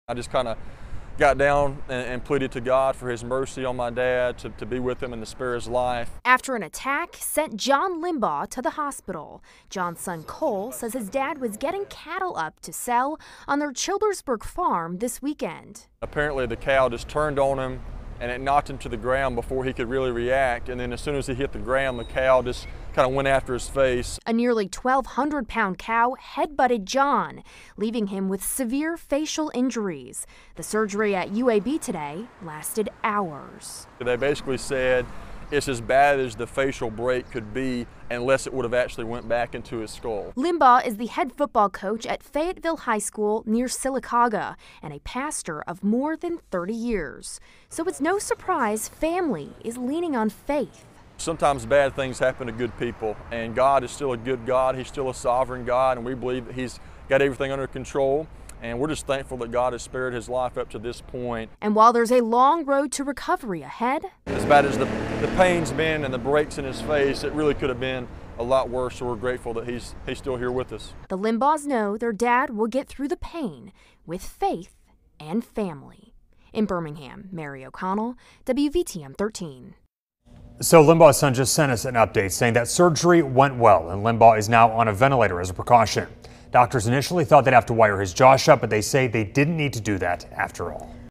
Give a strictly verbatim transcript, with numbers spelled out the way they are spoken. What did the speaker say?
I just kind of got down and, and pleaded to God for his mercy on my dad, to, to be with him and to spare his life. After an attack sent John Limbaugh to the hospital, John's son Cole says his dad was getting cattle up to sell on their Childersburg farm this weekend. Apparently the cow just turned on him and it knocked him to the ground before he could really react. And then as soon as he hit the ground, the cow just kind of went after his face. A nearly twelve hundred pound cow headbutted John, leaving him with severe facial injuries. The surgery at U A B today lasted hours. They basically said it's as bad as the facial break could be unless it would have actually went back into his skull. Limbaugh is the head football coach at Fayetteville High School near Sylacauga and a pastor of more than thirty years. So it's no surprise family is leaning on faith. Sometimes bad things happen to good people, and God is still a good God. He's still a sovereign God, and we believe that he's got everything under control. And we're just thankful that God has spared his life up to this point. And while there's a long road to recovery ahead, as bad as the, the pain's been and the breaks in his face, it really could have been a lot worse, so we're grateful that he's, he's still here with us. The Limbaughs know their dad will get through the pain with faith and family. In Birmingham, Mary O'Connell, W V T M thirteen. So Limbaugh's son just sent us an update saying that surgery went well and Limbaugh is now on a ventilator as a precaution. Doctors initially thought they'd have to wire his jaw shut, but they say they didn't need to do that after all.